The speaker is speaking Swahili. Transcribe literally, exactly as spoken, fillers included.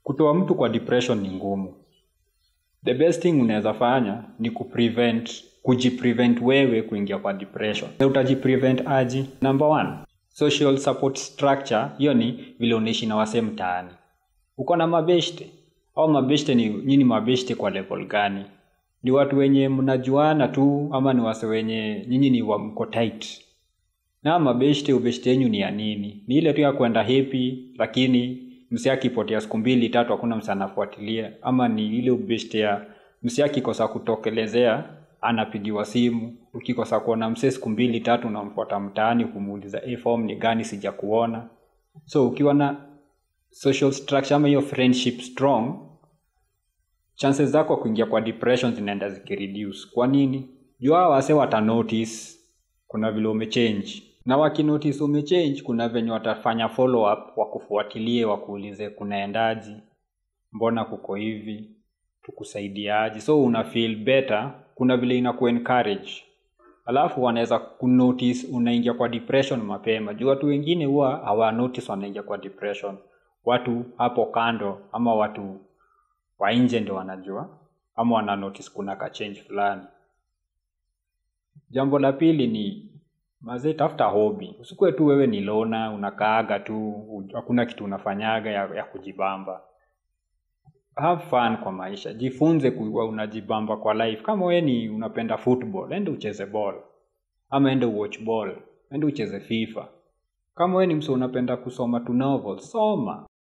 Kutoa mtu kwa depression ni ngumu. The best thing unaweza fanya ni kuprevent, kujiprevent wewe kuingia kwa depression. Na utajiprevent aje? Number one, social support structure. Hiyo ni vile unaishi na wasee mtaani. Uko na mabeshte au mabeshte ni nyinyi mabeshte kwa level gani? Ni watu wenye mnajuana tu ama ni wase wenye nyinyi ni wa mko tight? Na mabeshte ubeshte yenu ni ya nini? Ni ile tu ya kwenda happy lakini msee akipotea siku mbili tatu hakuna msee anafuatilia, ama ni ile ubeshte ya msee akikosa kutokelezea anapigiwa simu, ukikosa kuona msee siku mbili tatu unamfuata mtaani kumuuliza eh, form ni gani sijakuona. So ukiwa na social structure ama hiyo friendship strong, chances zako kuingia kwa depression zinaenda zikireduce. Kwa nini? Jua wase wata notice kuna vile umechange. Na waki notice umechange, kuna venye watafanya follow up, wakufuatilie, wakuulize kunaendaje, mbona kuko hivi, tukusaidiaje. So una feel better, kuna vile inaku encourage. Alafu wanaweza kunotice unaingia kwa depression mapema. Jua watu wengine huwa hawa notice wanaingia kwa depression. Watu hapo kando ama watu wa nje ndio wanajua ama wana notice kuna ka change fulani. Jambo la pili ni mazee, tafuta hobby. Usikuwe tu wewe ni lona, unakaaga tu, hakuna kitu unafanyaga ya, ya kujibamba. Have fun kwa maisha. Jifunze kuwa unajibamba kwa life. Kama wewe ni unapenda football, enda ucheze ball. Ama enda watch ball, enda ucheze FIFA. Kama wewe ni mse unapenda kusoma tu novel, soma.